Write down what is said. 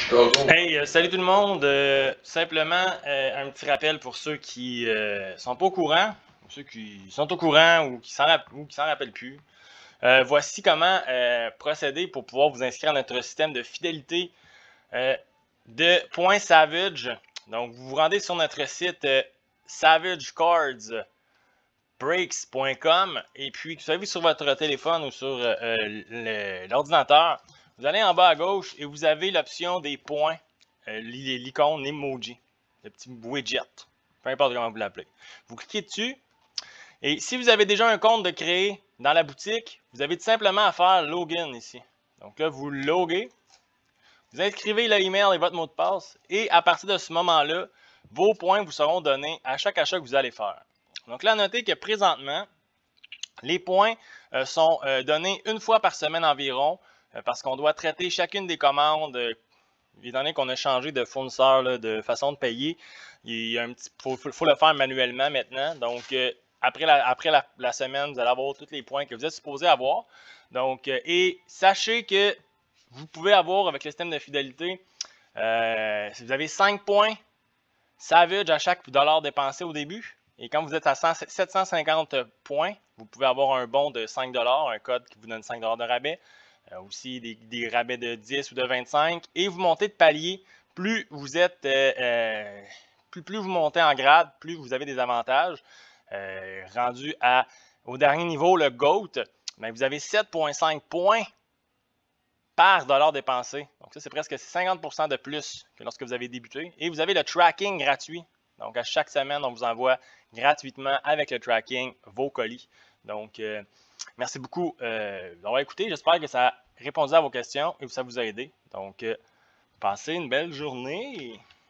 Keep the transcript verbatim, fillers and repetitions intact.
Hey, euh, salut tout le monde. Euh, simplement, euh, un petit rappel pour ceux qui euh, sont pas au courant, ou ceux qui sont au courant ou qui s'en rap- ou qui s'en rappellent plus. Euh, voici comment euh, procéder pour pouvoir vous inscrire à notre système de fidélité euh, de Point Savage. Donc, vous vous rendez sur notre site euh, savage cards breaks point com et puis, vous savez, sur votre téléphone ou sur euh, le- l'ordinateur, vous allez en bas à gauche et vous avez l'option des points, euh, l'icône emoji, le petit widget, peu importe comment vous l'appelez. Vous cliquez dessus et si vous avez déjà un compte de créer dans la boutique, vous avez tout simplement à faire login ici. Donc là, vous loguez, vous inscrivez l'email et votre mot de passe et à partir de ce moment-là, vos points vous seront donnés à chaque achat que vous allez faire. Donc là, notez que présentement, les points euh, sont euh, donnés une fois par semaine environ euh, parce qu'on doit traiter chacune des commandes. Euh, étant donné qu'on a changé de fournisseur, là, de façon de payer, il y a un petit, faut, faut, faut le faire manuellement maintenant. Donc, euh, après, la, après la, la semaine, vous allez avoir tous les points que vous êtes supposé avoir. Donc, euh, et sachez que vous pouvez avoir avec le système de fidélité, euh, si vous avez cinq points Savage à chaque dollar dépensé au début. Et quand vous êtes à sept cent cinquante points, vous pouvez avoir un bon de cinq dollars, un code qui vous donne cinq dollars de rabais. Euh, aussi des, des rabais de dix ou de vingt-cinq. Et vous montez de palier. Plus vous êtes, euh, euh, plus, plus vous montez en grade, plus vous avez des avantages. Euh, rendu à, au dernier niveau, le GOAT, ben vous avez sept virgule cinq points par dollar dépensé. Donc ça, c'est presque cinquante pour cent de plus que lorsque vous avez débuté. Et vous avez le tracking gratuit. Donc à chaque semaine, on vous envoie gratuitement avec le tracking vos colis. Donc euh, merci beaucoup euh, d'avoir écouté. J'espère que ça a répondu à vos questions et que ça vous a aidé. Donc euh, passez une belle journée.